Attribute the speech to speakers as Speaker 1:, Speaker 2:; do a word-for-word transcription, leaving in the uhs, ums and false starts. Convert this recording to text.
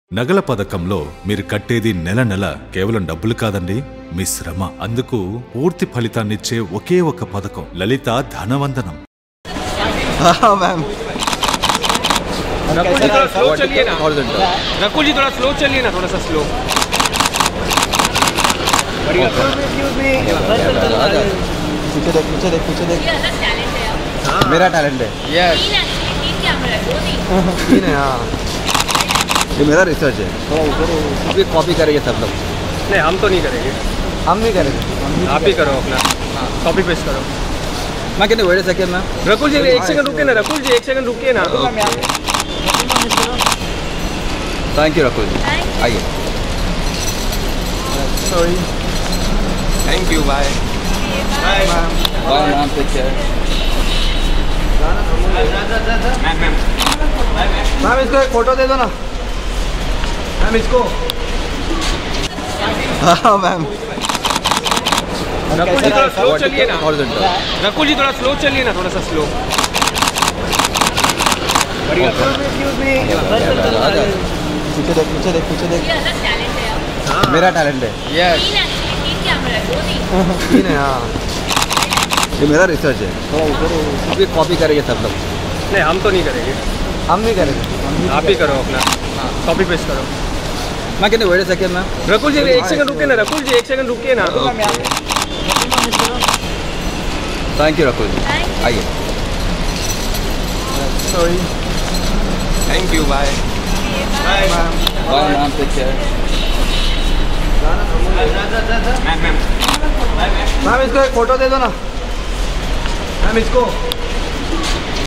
Speaker 1: నగల పథకంలో మీరు కట్టేది నెల నెల కేవలం డబ్బులు కాదండి, మీ శ్రమ. అందుకు పూర్తి ఫలితాన్నిచ్చే ఒకే ఒక పథకం లలిత ధనవందనం.
Speaker 2: रकुल जी थोड़ा स्लो चलिए ना रकुल जी थोड़ा स्लो चलिए ना थोड़ा सा स्लो बढ़िया
Speaker 3: पीछे देख पीछे देख पीछे देख मेरा टैलेंट है
Speaker 2: यस
Speaker 3: तीन है हाँ ये मेरा रिसर्च है अभी कॉपी करेंगे सब लोग
Speaker 2: नहीं हम तो नहीं करेंगे
Speaker 3: हम नहीं करेंगे
Speaker 2: आप ही करो अपना कॉपी पेस्ट करो
Speaker 3: मैं कहते वेट सेकेंड में
Speaker 2: रकुल जी एक सेकंड रुकिए ना रकुल जी एक सेकंड रुकिए ना
Speaker 3: थैंक यू रकुल जी आइए sorry
Speaker 2: thank you bye bye
Speaker 3: bye ma'am take care
Speaker 2: ma'am ma'am
Speaker 3: ma'am इसको एक फोटो दे दो ना मैम इसको हाँ मैम
Speaker 2: रकुल जी थोड़ा स्लो चलिए ना रकुल जी थोड़ा स्लो चलिए ना थोड़ा सा स्लो बढ़िया
Speaker 3: पीछे देख पीछे देख पीछे देख मेरा टैलेंट है
Speaker 2: यस
Speaker 3: तीन है हाँ ये मेरा रिसर्च है अभी कॉपी करेंगे सब लोग
Speaker 2: नहीं हम तो नहीं करेंगे
Speaker 3: हम नहीं करेंगे
Speaker 2: आप ही करो अपना कॉपी पेस्ट करो
Speaker 3: मैं कहते वेट सेकेंड में
Speaker 2: रकुल जी एक सेकंड रुकिए ना रकुल जी एक सेकंड रुकिए ना
Speaker 3: थैंक यू रकुल जी आइए sorry
Speaker 2: thank you bye bye
Speaker 3: bye ma'am take care
Speaker 2: ma'am ma'am
Speaker 3: ma'am इसको एक फोटो दे दो ना मैम इसको